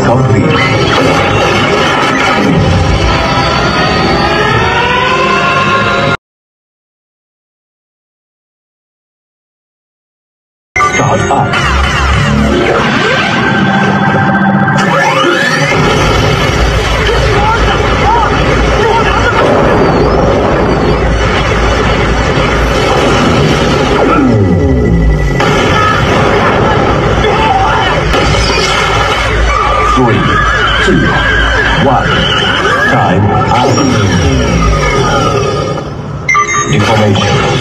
complete. Start up. Three, two, one. Time out. Information.